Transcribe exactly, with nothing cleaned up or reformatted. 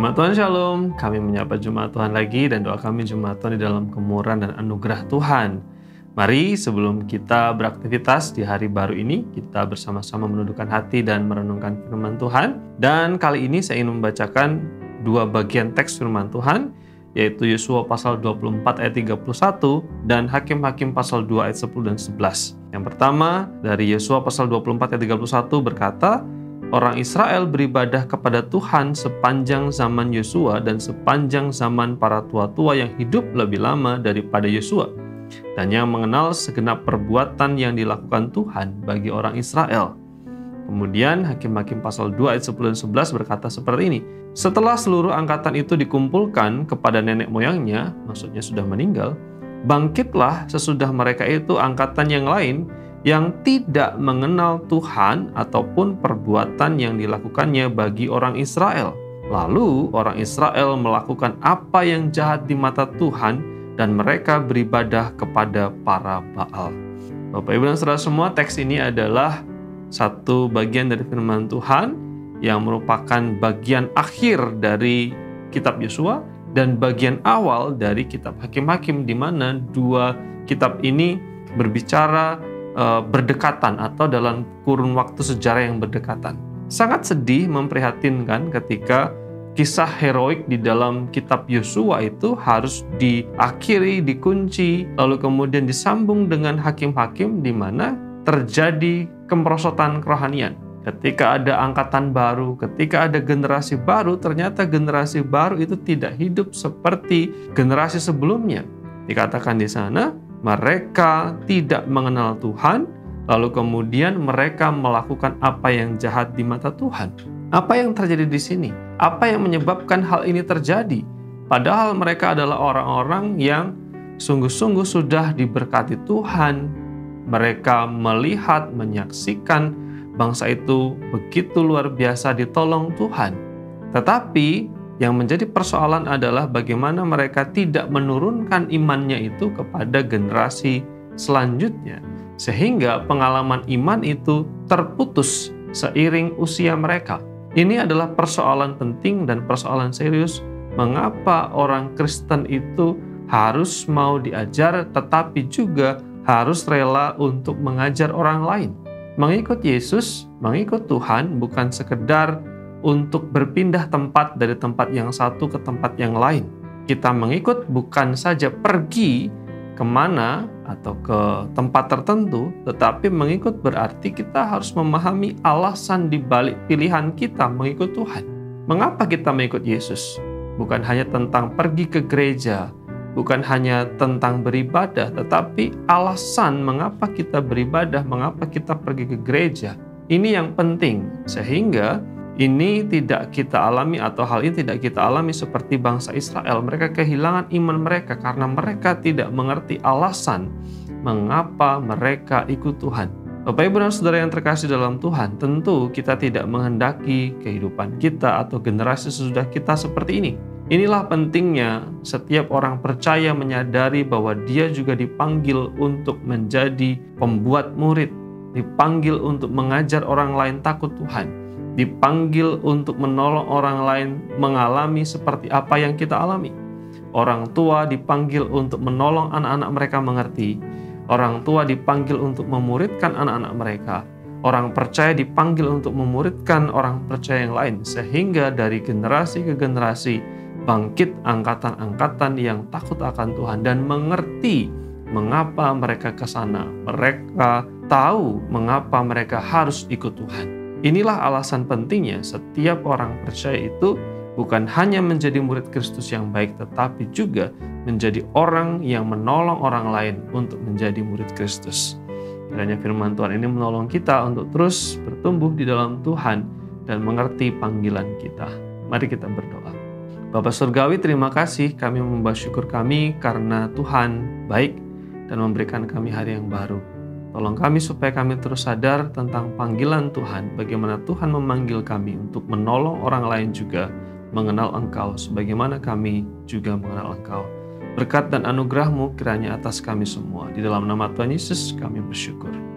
Jemaat Tuhan Shalom, kami menyapa Jemaat Tuhan lagi dan doa kami Jemaat Tuhan di dalam kemurahan dan anugerah Tuhan. Mari sebelum kita beraktivitas di hari baru ini, kita bersama-sama menundukkan hati dan merenungkan firman Tuhan. Dan kali ini saya ingin membacakan dua bagian teks firman Tuhan, yaitu Yosua pasal dua puluh empat ayat tiga puluh satu dan Hakim-Hakim pasal dua ayat sepuluh dan sebelas. Yang pertama dari Yosua pasal dua puluh empat ayat tiga puluh satu berkata, orang Israel beribadah kepada Tuhan sepanjang zaman Yosua dan sepanjang zaman para tua-tua yang hidup lebih lama daripada Yosua, dan yang mengenal segenap perbuatan yang dilakukan Tuhan bagi orang Israel. Kemudian Hakim-Hakim pasal dua ayat sepuluh dan sebelas berkata seperti ini. Setelah seluruh angkatan itu dikumpulkan kepada nenek moyangnya, maksudnya sudah meninggal, bangkitlah sesudah mereka itu angkatan yang lain yang tidak mengenal Tuhan ataupun perbuatan yang dilakukannya bagi orang Israel. Lalu orang Israel melakukan apa yang jahat di mata Tuhan dan mereka beribadah kepada para Baal. Bapak Ibu dan Saudara semua, teks ini adalah satu bagian dari firman Tuhan yang merupakan bagian akhir dari kitab Yosua dan bagian awal dari kitab Hakim-Hakim, di mana dua kitab ini berbicara berdekatan atau dalam kurun waktu sejarah yang berdekatan. Sangat sedih, memprihatinkan ketika kisah heroik di dalam kitab Yosua itu harus diakhiri, dikunci, lalu kemudian disambung dengan Hakim-Hakim di mana terjadi kemerosotan kerohanian. Ketika ada angkatan baru, ketika ada generasi baru, ternyata generasi baru itu tidak hidup seperti generasi sebelumnya. Dikatakan di sana, mereka tidak mengenal Tuhan, lalu kemudian mereka melakukan apa yang jahat di mata Tuhan. Apa yang terjadi di sini? Apa yang menyebabkan hal ini terjadi? Padahal mereka adalah orang-orang yang sungguh-sungguh sudah diberkati Tuhan. Mereka melihat, menyaksikan bangsa itu begitu luar biasa ditolong Tuhan. Tetapi yang menjadi persoalan adalah bagaimana mereka tidak menurunkan imannya itu kepada generasi selanjutnya, sehingga pengalaman iman itu terputus seiring usia mereka. Ini adalah persoalan penting dan persoalan serius. Mengapa orang Kristen itu harus mau diajar tetapi juga harus rela untuk mengajar orang lain? Mengikut Yesus, mengikut Tuhan bukan sekedar untuk berpindah tempat dari tempat yang satu ke tempat yang lain. Kita mengikut bukan saja pergi kemana atau ke tempat tertentu, tetapi mengikut berarti kita harus memahami alasan di balik pilihan kita mengikut Tuhan. Mengapa kita mengikut Yesus? Bukan hanya tentang pergi ke gereja, bukan hanya tentang beribadah, tetapi alasan mengapa kita beribadah, mengapa kita pergi ke gereja. Ini yang penting, sehingga ini tidak kita alami atau hal ini tidak kita alami seperti bangsa Israel. Mereka kehilangan iman mereka karena mereka tidak mengerti alasan mengapa mereka ikut Tuhan. Bapak Ibu dan Saudara yang terkasih dalam Tuhan, tentu kita tidak menghendaki kehidupan kita atau generasi sesudah kita seperti ini. Inilah pentingnya setiap orang percaya menyadari bahwa dia juga dipanggil untuk menjadi pembuat murid, dipanggil untuk mengajar orang lain takut Tuhan, dipanggil untuk menolong orang lain mengalami seperti apa yang kita alami. Orang tua dipanggil untuk menolong anak-anak mereka mengerti. Orang tua dipanggil untuk memuridkan anak-anak mereka. Orang percaya dipanggil untuk memuridkan orang percaya yang lain. Sehingga dari generasi ke generasi bangkit angkatan-angkatan yang takut akan Tuhan dan mengerti mengapa mereka ke sana. Mereka tahu mengapa mereka harus ikut Tuhan. Inilah alasan pentingnya setiap orang percaya itu bukan hanya menjadi murid Kristus yang baik, tetapi juga menjadi orang yang menolong orang lain untuk menjadi murid Kristus. Kiranya firman Tuhan ini menolong kita untuk terus bertumbuh di dalam Tuhan dan mengerti panggilan kita. Mari kita berdoa. Bapa Surgawi, terima kasih, kami membawa syukur kami karena Tuhan baik dan memberikan kami hari yang baru. Tolong kami supaya kami terus sadar tentang panggilan Tuhan, bagaimana Tuhan memanggil kami untuk menolong orang lain juga mengenal Engkau, sebagaimana kami juga mengenal Engkau. Berkat dan anugerah-Mu kiranya atas kami semua. Di dalam nama Tuhan Yesus kami bersyukur.